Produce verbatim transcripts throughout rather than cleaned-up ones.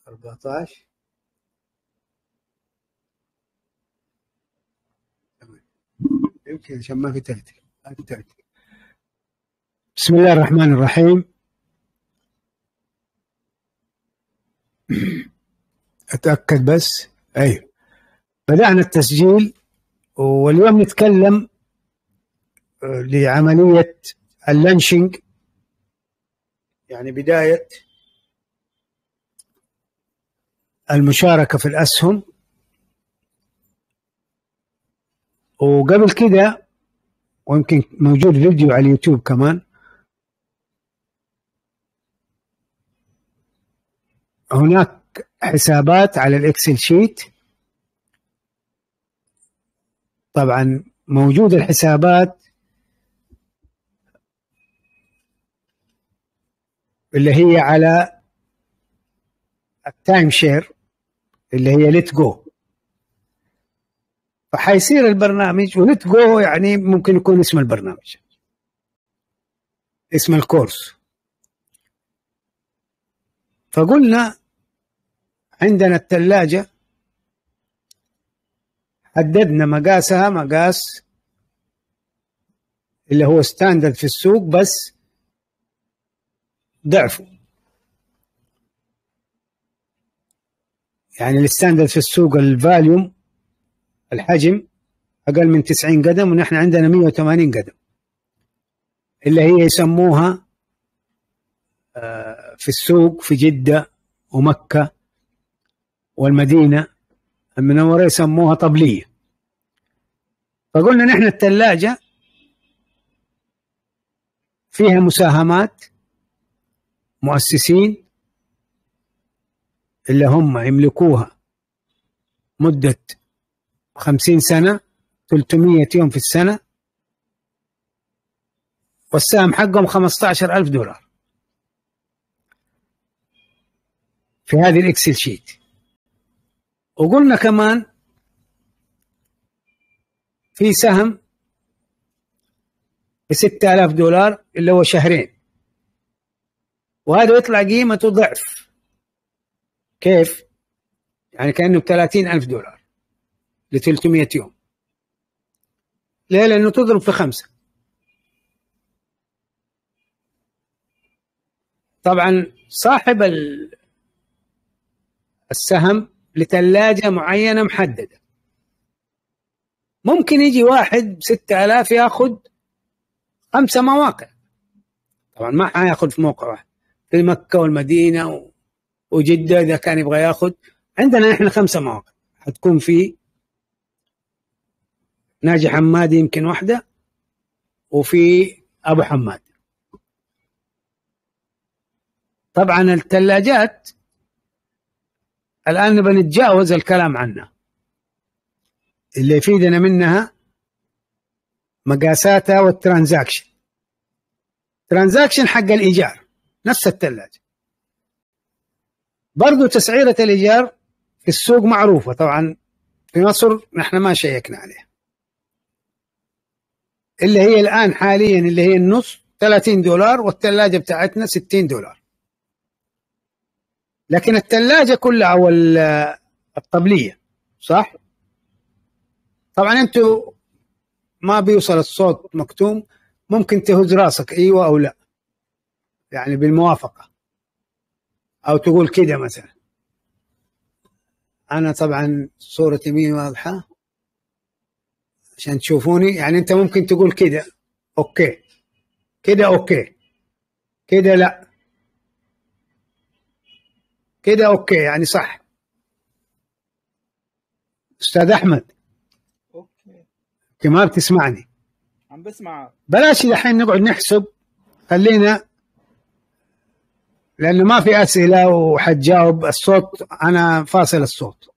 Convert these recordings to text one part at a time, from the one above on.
أربعتاشر يمكن عشان ما في ترتيب. بسم الله الرحمن الرحيم. أتأكد بس. أيوه بدأنا التسجيل، واليوم نتكلم لعملية اللانشينج، يعني بداية المشاركة في الأسهم. وقبل كده، ويمكن موجود فيديو على اليوتيوب كمان، هناك حسابات على الإكسل شيت. طبعا موجود الحسابات اللي هي على التايم شير اللي هي ليت جو، فحيصير البرنامج، وليت جو يعني ممكن يكون اسم البرنامج، اسم الكورس. فقلنا عندنا الثلاجة حددنا مقاسها مقاس اللي هو ستاندرد في السوق، بس ضعفه. يعني الستاندرد في السوق الفاليوم الحجم أقل من تسعين قدم، ونحن عندنا مئة وثمانين قدم، اللي هي يسموها في السوق في جدة ومكة والمدينة المنورة يسموها طبلية. فقلنا نحن الثلاجة فيها مساهمات مؤسسين اللي هم يملكوها مدة خمسين سنة، ثلاثمئة يوم في السنة، والسهم حقهم خمسة عشر ألف دولار في هذه الإكسل شيت. وقلنا كمان في سهم بستة آلاف دولار اللي هو شهرين، وهذا يطلع قيمته ضعف. كيف؟ يعني كأنه بثلاثين ألف دولار لثلاثمئة يوم. ليه؟ لأنه تضرب في خمسة. طبعا صاحب السهم لثلاجة معينة محددة. ممكن يجي واحد بستة آلاف ياخذ خمسة مواقع، طبعا ما حياخذ في موقع واحد، في مكة والمدينة وجدة إذا كان يبغى ياخذ. عندنا نحن خمسة مواقع، حتكون في ناجي حمادي يمكن واحدة، وفي أبو حماد. طبعا الثلاجات الآن نبغى نتجاوز الكلام عنها، اللي يفيدنا منها مقاساتها والترانزاكشن. ترانزاكشن حق الإيجار نفس الثلاجة، برضو تسعيرة الإيجار في السوق معروفة. طبعا في مصر نحن ما شيكنا عليها، اللي هي الآن حاليا اللي هي النص ثلاثين دولار، والثلاجة بتاعتنا ستين دولار. لكن الثلاجة كلها أو الطبلية صح؟ طبعا أنتوا ما بيوصل الصوت مكتوم، ممكن تهز راسك أيوة أو لا، يعني بالموافقة، أو تقول كده مثلا. أنا طبعا صورتي مين واضحة عشان تشوفوني، يعني أنت ممكن تقول كده أوكي، كده أوكي، كده لا، كده أوكي، يعني صح. أستاذ أحمد اوكي ما بتسمعني؟ عم بسمع. بلاش الحين نقعد نحسب، خلينا، لأنه ما في أسئلة وحتجاوب. الصوت أنا فاصل الصوت.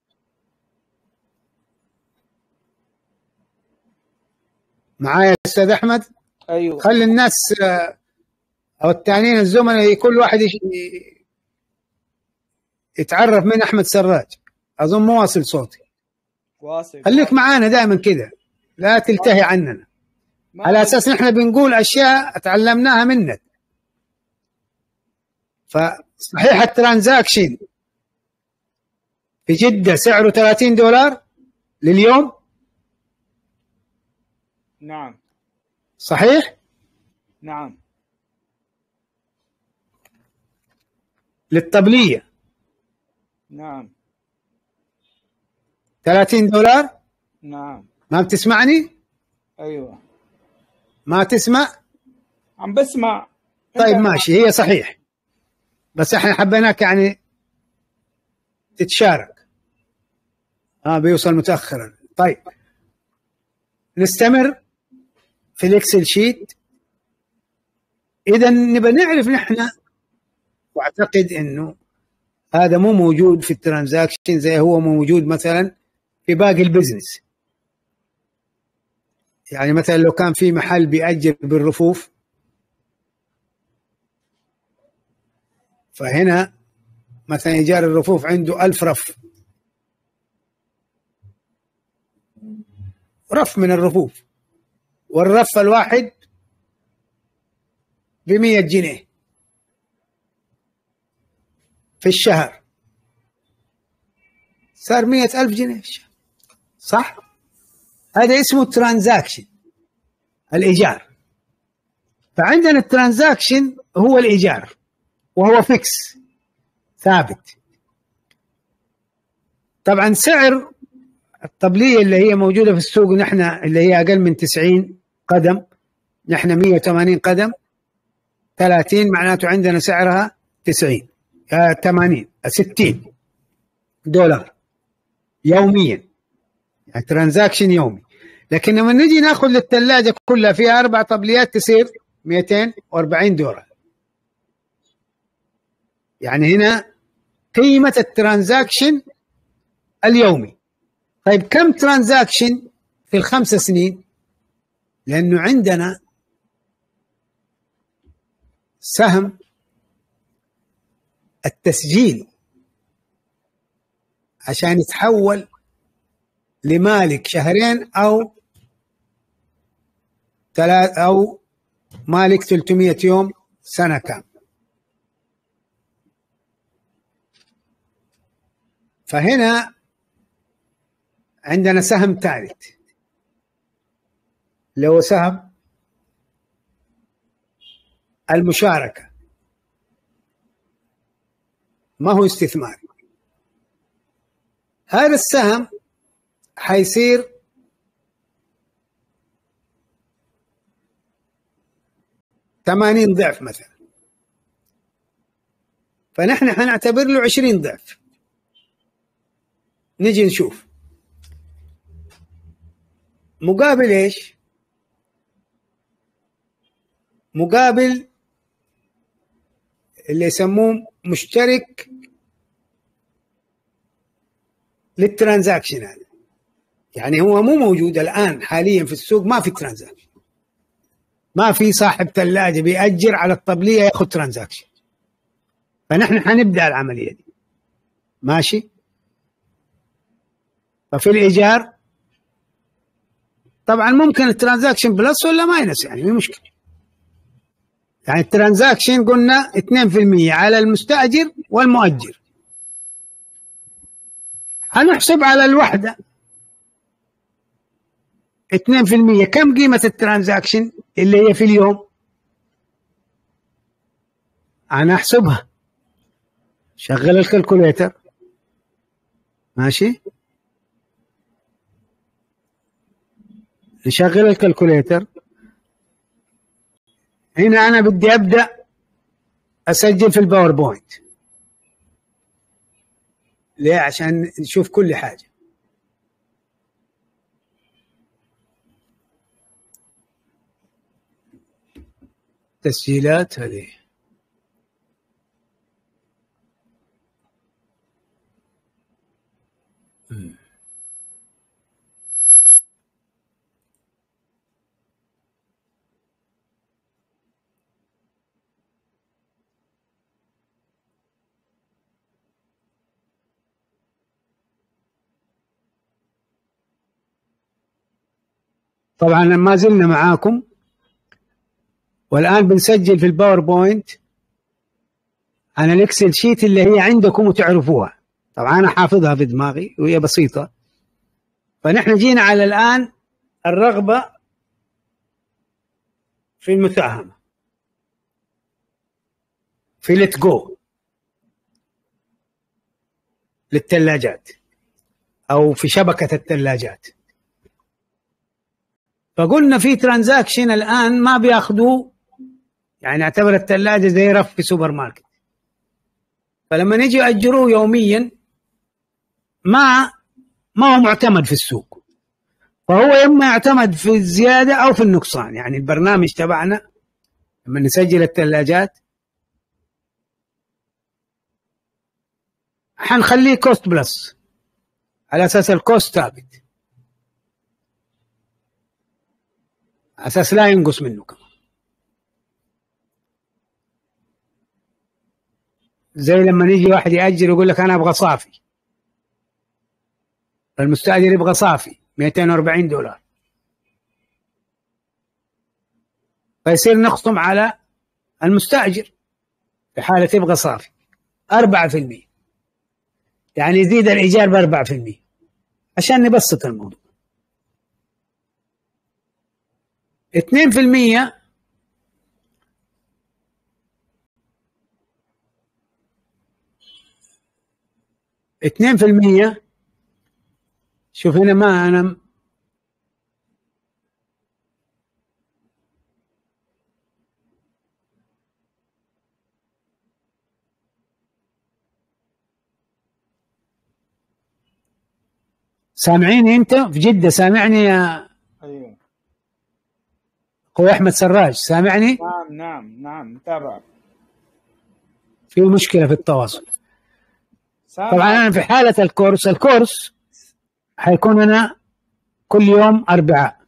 معايا أستاذ أحمد؟ ايوه خلي الناس أو التانيين الزملاء كل واحد يتعرف من أحمد سراج. أظن مو واصل صوتي. واصل. خليك معانا دائما كده، لا تلتهي عننا، على أساس نحن بنقول أشياء تعلمناها منك. فصحيح الترانزاكشن في جدة سعره ثلاثين دولار لليوم، نعم صحيح؟ نعم للطبلية نعم ثلاثين دولار. نعم. ما بتسمعني؟ ايوه ما تسمع؟ عم بسمع. طيب انت ماشي، هي صحيح، بس احنا حبيناك يعني تتشارك. اه بيوصل متأخرا. طيب نستمر في الاكسل شيت. اذا نبى نعرف نحن، واعتقد انه هذا مو موجود في الترانزاكشن زي هو موجود مثلا في باقي البزنس. يعني مثلا لو كان في محل بيأجر بالرفوف، فهنا مثلا إيجار الرفوف عنده ألف رف، رف من الرفوف، والرف الواحد بمية جنيه في الشهر، صار مية ألف جنيه الشهر، صح؟ هذا اسمه ترانزاكشن، الإيجار. فعندنا الترانزاكشن هو الإيجار، وهو فيكس ثابت. طبعا سعر الطبلية اللي هي موجودة في السوق نحن اللي هي أقل من تسعين قدم، نحن مية وثمانين قدم، ثلاثين معناته عندنا سعرها تسعين آه ثمانين ستين دولار يوميا، يعني ترانزاكشن يومي. لكن لما نجي ناخذ للثلاجة كلها فيها أربع طبليات تصير مئتين وأربعين دولار. يعني هنا قيمة الترانزاكشن اليومي. طيب كم ترانزاكشن في الخمس سنين؟ لأنه عندنا سهم التسجيل عشان يتحول لمالك شهرين أو ثلاث أو مالك ثلاثمئة يوم سنة كاملة. فهنا عندنا سهم ثالث، لو سهم المشاركة، ما هو استثماري. هذا السهم حيصير ثمانين ضعف مثلا، فنحن حنعتبر له عشرين ضعف. نجي نشوف مقابل ايش؟ مقابل اللي يسموه مشترك للترانزاكشن هذا. يعني هو مو موجود الآن حاليا في السوق، ما في ترانزاكشن، ما في صاحب ثلاجة بيأجر على الطبلية ياخذ ترانزاكشن. فنحن حنبدأ العملية دي، ماشي؟ ففي الإيجار طبعا ممكن الترانزاكشن بلس ولا ماينس، يعني مو مشكلة. يعني الترانزاكشن قلنا اثنين بالمئة على المستأجر والمؤجر. هنحسب على الوحدة اثنين بالمئة، كم قيمة الترانزاكشن اللي هي في اليوم؟ أنا أحسبها، شغل الكالكوليتر، ماشي؟ نشغل الكالكوليتر. هنا أنا بدي أبدأ أسجل في الباوربوينت. ليه؟ عشان نشوف كل حاجة. تسجيلات هذه طبعا ما زلنا معاكم، والآن بنسجل في الباوربوينت عن الإكسل شيت اللي هي عندكم وتعرفوها. طبعا أنا حافظها في دماغي وهي بسيطة. فنحن جينا على الآن الرغبة في المساهمة في ليت جو للثلاجات أو في شبكة الثلاجات. فقلنا في ترانزاكشن الآن ما بياخدوا، يعني اعتبر الثلاجة زي رف في سوبر ماركت، فلما نيجي يأجروه يوميا ما ما هو معتمد في السوق، فهو إما يعتمد في الزيادة أو في النقصان. يعني البرنامج تبعنا لما نسجل الثلاجات حنخليه كوست بلس على أساس الكوست ثابت، على أساس لا ينقص منه كمان. زي لما يجي واحد يأجر يقول لك أنا أبغى صافي، المستأجر يبغى صافي مئتين وأربعين دولار، فيصير نخصم على المستأجر في حالة يبغى صافي أربعة في المئة، يعني يزيد الإيجار بأربعة في المئة عشان نبسط الموضوع. اثنين في المئة اثنين في المئة شوف هنا ما أنا سامعيني أنت في جدة؟ سامعني يا ايوه أخوي أحمد سراج؟ سامعني؟ نعم نعم نعم متابع. في مشكلة في التواصل. سامع. طبعا أنا في حالة الكورس، الكورس حيكون أنا كل يوم أربعاء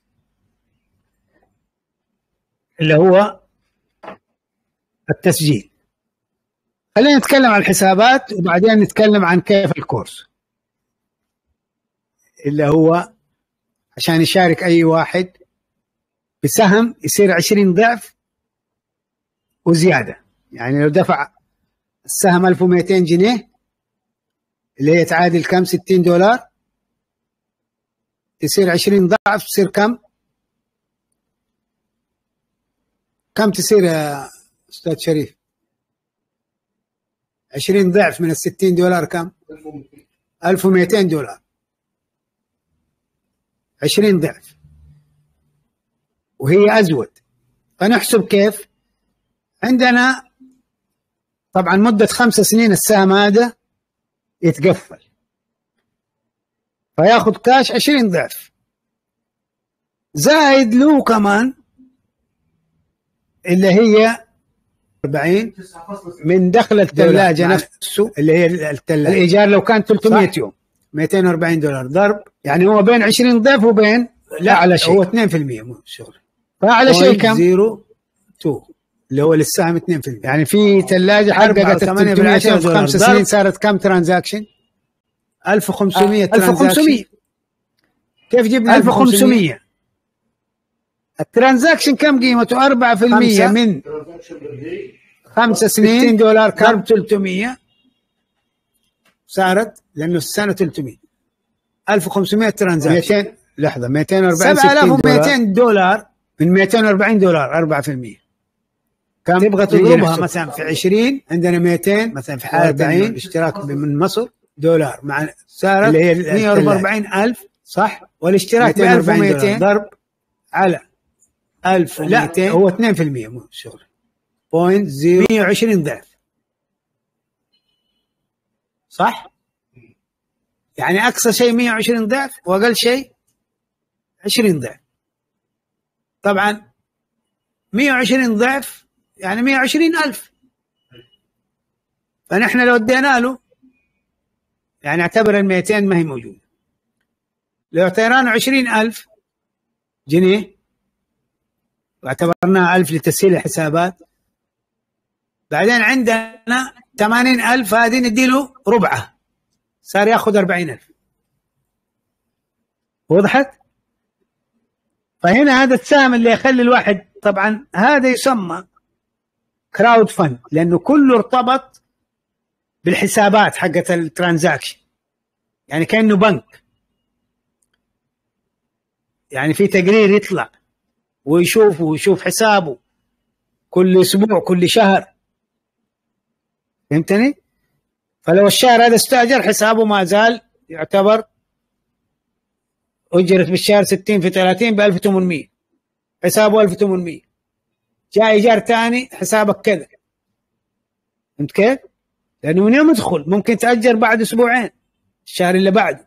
اللي هو التسجيل. خلينا نتكلم عن الحسابات وبعدين نتكلم عن كيف الكورس اللي هو عشان يشارك أي واحد بسهم يصير عشرين ضعف وزيادة. يعني لو دفع السهم ألف ومئتين جنيه اللي هي تعادل كم؟ ستين دولار، تصير عشرين ضعف تصير كم؟ كم تصير يا أستاذ شريف؟ عشرين ضعف من الستين دولار كم؟ ألف ومئتين دولار، عشرين ضعف وهي أزود. فنحسب كيف؟ عندنا طبعا مدة خمس سنين السهم هذا يتقفل، فياخذ كاش عشرين ضعف زائد له كمان اللي هي أربعين من دخل الثلاجة نفسه اللي هي الثلاجة. الإيجار لو كان ثلاثمئة يوم مئتين وأربعين دولار ضرب، يعني هو بين عشرين ضعف وبين لا على شيء هو اثنين في المئة مو الشغل، فأعلى شيء كم؟ صفر اثنين اللي هو للسهم اثنين في المئة. يعني في ثلاجة حققت ثمانية بالعشرة في خمس سنين صارت كم ترانزاكشن؟ ألف وخمسمئة ترانزاكشن. كيف جبنا ألف وخمسمئة؟ الترانزاكشن كم قيمته؟ أربعة في المئة من خمس سنين ستين دولار كم؟ ثلاثمئة صارت لأنه السنة ثلاثمئة. ألف وخمسمئة ترانزاكشن مئتين لحظة مئتين وأربعين سبعة آلاف ومئتين دولار من مئتين وأربعين دولار أربعة في المئة كم؟ تبغى تضربها مثلا في عشرين عندنا مئتين مثلا في حالة أربعين الاشتراك من مصر دولار مع صارت اللي هي مئة وأربعين ألف صح؟ والاشتراك ب ألف ومئتين ضرب على ألف ومئتين هو اثنين في المئة مو شغل بوينت زيرو مئة وعشرين ضعف صح؟ يعني أقصى شيء مئة وعشرين ضعف وأقل شيء عشرين ضعف. طبعا مئة وعشرين ضعف يعني مئة وعشرين ألف، فنحن لو ادينا له يعني اعتبر المئتين ما هي موجودة، لو اعتبرنا عشرين ألف جنيه واعتبرناها ألف لتسهيل الحسابات، بعدين عندنا ثمانين ألف هذه نديله ربعه صار ياخذ أربعين ألف. وضحت؟ فهنا هذا السهم اللي يخلي الواحد، طبعا هذا يسمى كراود فند لأنه كله ارتبط بالحسابات حقت الترانزاكشن، يعني كأنه بنك، يعني في تقرير يطلع ويشوف ويشوف حسابه كل أسبوع كل شهر، فهمتني؟ فلو الشهر هذا استأجر حسابه ما زال يعتبر أجرت بالشهر ستين في ثلاثين بألف وثمانمية، حسابه ألف وثمانمية. جاء إيجار تاني حسابك كذا، فهمت كيف؟ لأنه من يوم يدخل ممكن تأجر بعد أسبوعين الشهر اللي بعده،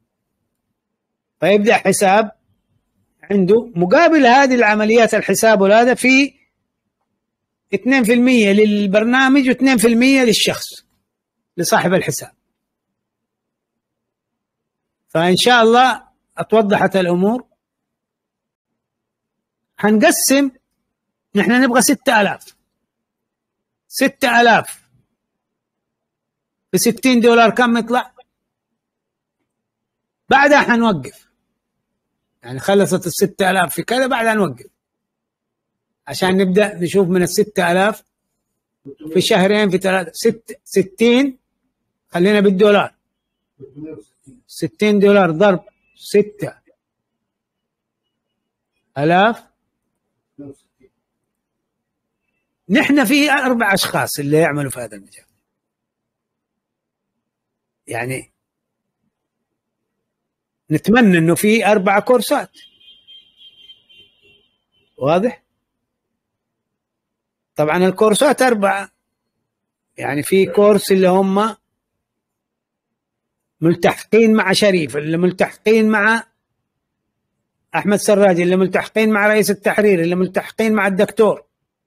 فيبدأ حساب عنده مقابل هذه العمليات الحساب، وهذا في اثنين في المية للبرنامج واثنين في المية للشخص لصاحب الحساب. فإن شاء الله اتوضحت الأمور. هنقسم، نحن نبغى ستة آلاف، ستة آلاف بستين دولار كم يطلع؟ بعدها حنوقف، يعني خلصت الستة آلاف في كذا بعدها نوقف عشان نبدأ نشوف من الستة آلاف في شهرين في ثلاثة ست ستين، خلينا بالدولار، ستين دولار ضرب ستة آلاف. نحن في أربع أشخاص اللي يعملوا في هذا المجال، يعني نتمنى أنه في أربع كورسات، واضح؟ طبعا الكورسات أربعة، يعني في كورس اللي هم ملتحقين مع شريف، اللي ملتحقين مع أحمد سراج، اللي ملتحقين مع رئيس التحرير، اللي ملتحقين مع الدكتور،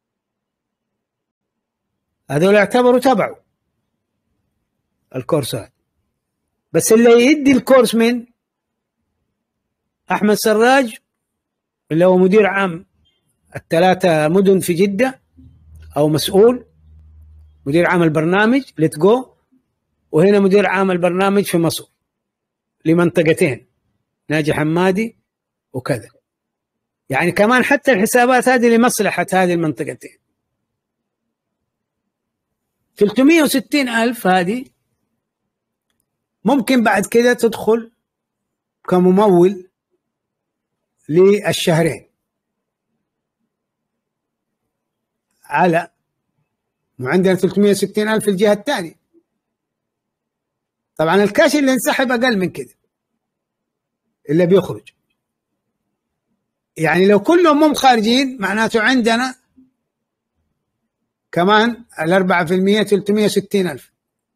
هذول يعتبروا تبعوا الكورسات. بس اللي يدي الكورس من أحمد سراج اللي هو مدير عام الثلاثة مدن في جدة، أو مسؤول مدير عام البرنامج ليت جو، وهنا مدير عام البرنامج في مصر لمنطقتين ناجي حمادي وكذا، يعني كمان حتى الحسابات هذه لمصلحة هذه المنطقتين. ثلاثمئة وستين ألف هذه ممكن بعد كده تدخل كممول للشهرين على، وعندنا ثلاثمئة وستين ألف الجهة الثانية. طبعا الكاش اللي انسحب أقل من كده اللي بيخرج، يعني لو كلهم هم خارجين معناته عندنا كمان الأربعة في المية ثلاثمئة وستين ألف.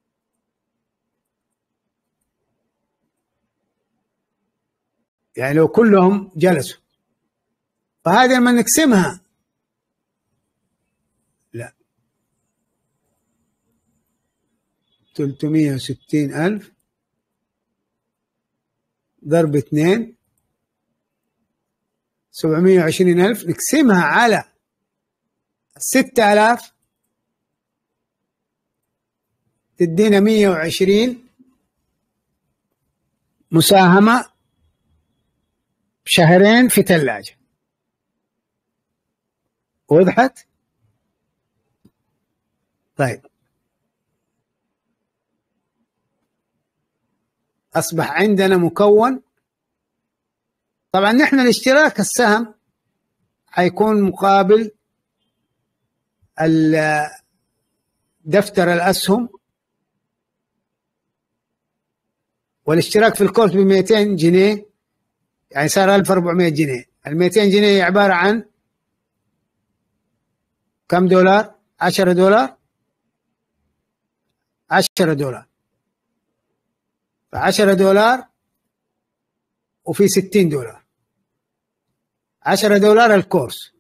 يعني لو كلهم جلسوا، فهذا لما نقسمها، لا ثلاثمئة وستين ألف ضرب اثنين سبعمئة وعشرين ألف، نقسمها على ستة آلاف تدينا مئة وعشرين مساهمة شهرين في ثلاجة. وضحت؟ طيب أصبح عندنا مكون. طبعا نحن الاشتراك السهم حيكون مقابل دفتر الأسهم، والاشتراك في الكورس ب مئتين جنيه، يعني صار ألف وأربعمئة جنيه. ال مئتين جنيه عبارة عن كم دولار؟ عشرة دولار، عشرة دولار، فعشرة دولار وفي ستين دولار، عشرة دولار الكورس،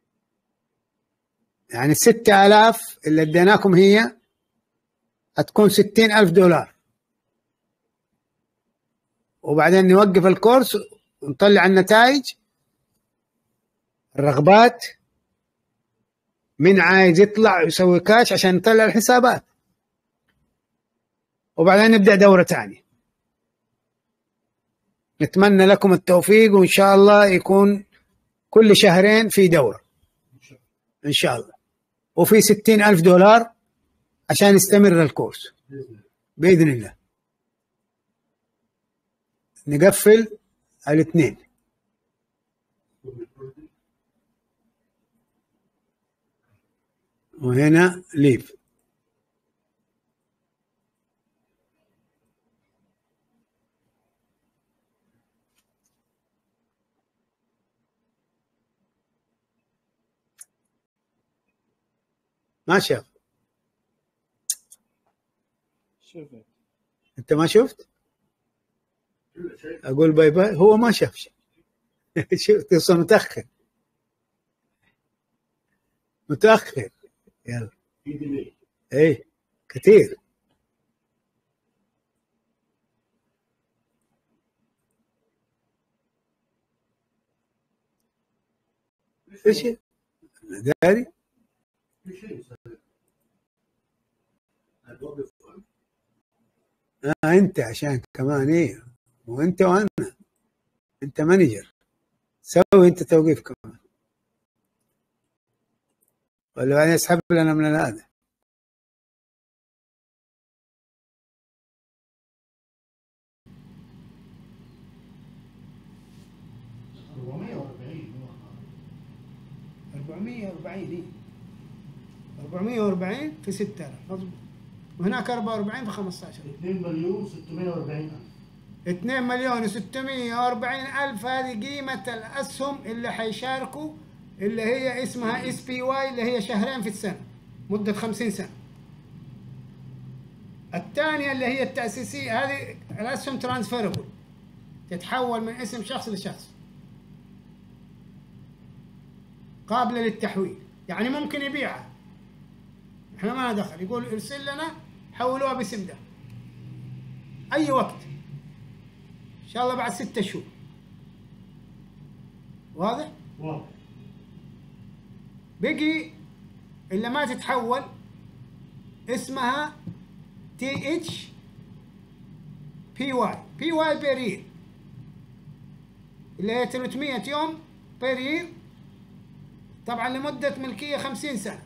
يعني ستة آلاف اللي اديناكم هي هتكون ستين ألف دولار. وبعدين نوقف الكورس ونطلع النتائج، الرغبات، من عايز يطلع يسوي كاش عشان نطلع الحسابات، وبعدين نبدأ دورة تانية. نتمنى لكم التوفيق، وإن شاء الله يكون كل شهرين في دورة إن شاء الله، وفي ستين ألف دولار عشان يستمر الكورس. بإذن الله نقفل الاثنين. وهنا ليف. ما شاف. شفت. انت ما شفت؟ اقول باي باي، هو ما شاف شيء. شفت تصل متاخر متاخر. يلا ايه كثير. ايش انا داري. آه انت عشان كمان ايه، وانت وانا انت مانجر، سوي انت توقيف كمان ولا بعدين يسحب لنا من هذا. أربعمية وأربعين أربعمية وأربعين في ستة آلاف مضبوط، وهناك أربعة وأربعين في خمسة عشر. اثنين مليون وستمائة وأربعين ألف. اثنين مليون وستمائة وأربعين ألف هذه قيمة الأسهم اللي حيشاركوا، اللي هي اسمها اس بي واي، اللي هي شهرين في السنة مدة خمسين سنة. الثانية اللي هي التأسيسية، هذه الأسهم ترانسفيربل، تتحول من اسم شخص لشخص، قابلة للتحويل، يعني ممكن يبيعها، احنا ما دخل، يقول ارسل لنا حولوها باسم ده أي وقت، إن شاء الله بعد ستة شهور. واضح؟ واضح. بقي اللي ما تتحول اسمها تي اتش بي واي، بي واي بيرير، اللي هي ثلاثمائة يوم بيرير، طبعا لمدة ملكية خمسين سنة.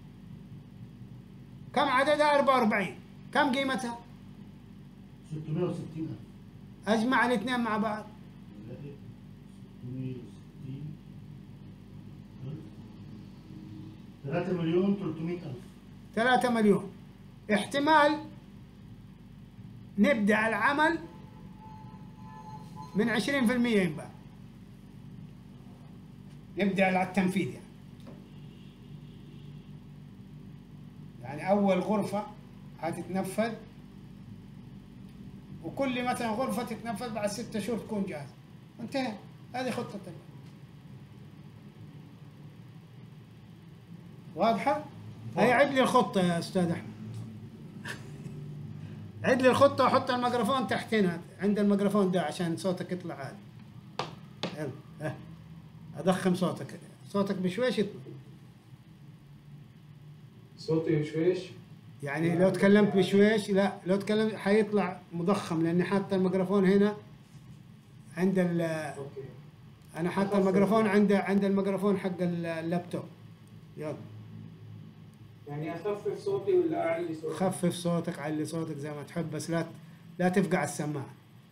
كم عددها؟ أربعة وأربعين. كم قيمتها؟ ستمائة وستين ألف. أجمع الاثنين مع بعض. ستمائة وستين ألف. ثلاثة مليون وثلاثمائة ألف. ثلاثة مليون. احتمال نبدأ العمل من عشرين في المئة ينباع، نبدأ على التنفيذ يعني. يعني أول غرفة هتتنفذ، وكل مثلا غرفة تتنفذ بعد ستة شهور تكون جاهزة، انتهى. هذه خطتك واضحة؟ هي عد لي الخطة يا أستاذ أحمد. عد لي الخطة وحط الميكروفون تحت هنا عند الميكروفون ده عشان صوتك يطلع عالي. يلا ها أضخم صوتك، صوتك بشويش يطلع. صوتي بشويش؟ يعني لو تكلمت بشويش، لا لو تكلمت حيطلع مضخم، لأني حاطة الميكروفون هنا عند ال اوكي. أنا حاطة الميكروفون عند عند الميكروفون حق اللابتوب. يلا يعني اخفف صوتي ولا اعلي صوتي؟ خفف صوتك، علي صوتك زي ما تحب، بس لا لا تفقع السماعة.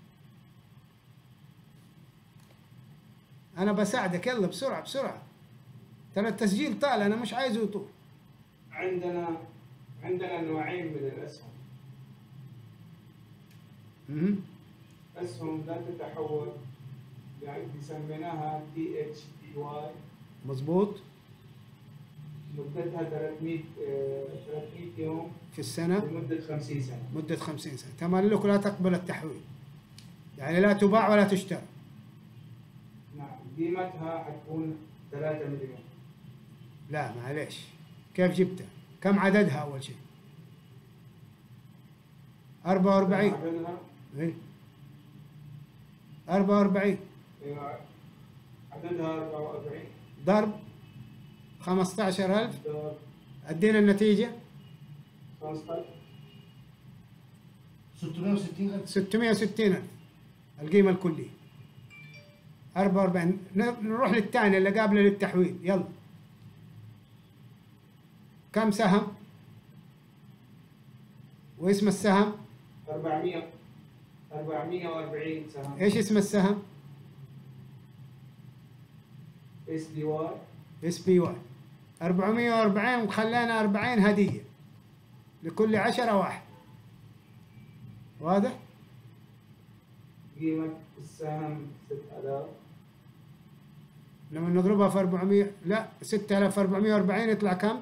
أنا بساعدك، يلا بسرعة بسرعة، ترى التسجيل طال، أنا مش عايزه يطول. عندنا عندنا نوعين من الاسهم. اها اسهم لا تتحول، يعني سميناها تي اتش بي واي، مظبوط، مدتها ثلاثمائة آه، ثلاثمائة يوم في السنة لمدة خمسين سنة. مدة خمسين سنة، تملك لا تقبل التحويل، يعني لا تباع ولا تشترى. نعم. قيمتها حتكون ثلاثة مليون. لا معليش، كيف جبتها؟ كم عددها أول شيء؟ أربعة وأربعين. عددها إيه أربعة وأربعين. أيوة. عددها أربعة وأربعين ضرب خمسة عشر ألف، ضرب أدينا النتيجة خمسة عشر ستمائة وستين ألف. ستمائة وستين ألف القيمة الكلية. أربعة وأربعين. نروح للثانية اللي قابلة للتحويل، يلا كم سهم؟ واسم السهم؟ أربعمية أربعمية وأربعين سهم. ايش اسم السهم؟ اس بي واي. اس بي واي. أربعمية وأربعين وخلانا أربعين هدية لكل عشرة واحد. واضح؟ قيمة السهم ستة آلاف. لما نضربها في أربعمية، لا ستة آلاف في أربعمية وأربعين يطلع كم؟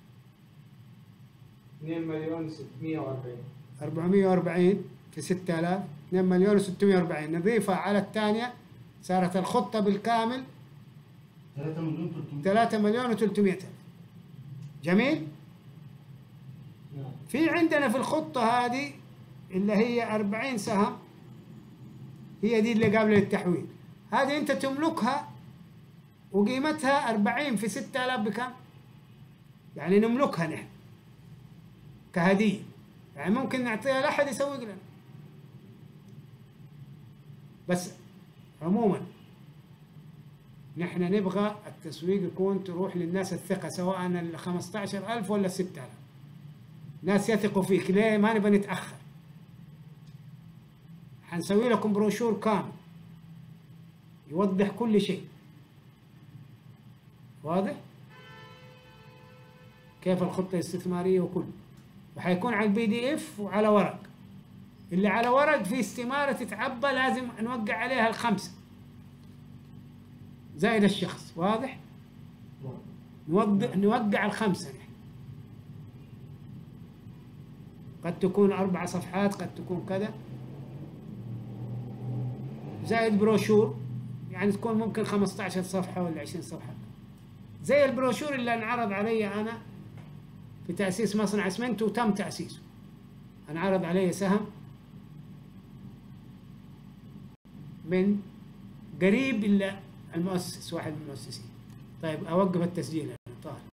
اثنين مليون وستمية وأربعين. أربعمية وأربعين في ستة آلاف، اثنين مليون وستمية وأربعين. نضيفها على الثانية صارت الخطة بالكامل ثلاثة مليون ثلاثمية. ثلاثة مليون وثلاثمية ألف. جميل؟ نعم. في عندنا في الخطة هذه اللي هي أربعين سهم، هي دي اللي قابلة للتحويل. هذه أنت تملكها وقيمتها أربعين في ستة آلاف بكم؟ يعني نملكها نحن كهدية، يعني ممكن نعطيها لأحد يسوق لنا. بس عموما نحن نبغى التسويق يكون تروح للناس الثقة، سواء ال خمسة عشر ألف ولا ستة آلاف، ناس يثقوا فيك. ليه؟ ما نبغى نتأخر. حنسوي لكم بروشور كامل يوضح كل شيء. واضح؟ كيف الخطة الاستثمارية وكله، وحيكون على البي دي اف وعلى ورق. اللي على ورق في استمارة تتعبى لازم نوقع عليها الخمسة زائد الشخص. واضح؟ نوضع نوقع الخمسة نحن. قد تكون أربع صفحات، قد تكون كذا، زائد بروشور، يعني تكون ممكن خمسة عشر صفحة ولا عشرين صفحة، زي البروشور اللي انعرض علي أنا في تأسيس مصنع اسمنت وتم تأسيسه. انعرض علي سهم من قريب إلا المؤسس، واحد من المؤسسين. طيب أوقف التسجيل أنا طاهر.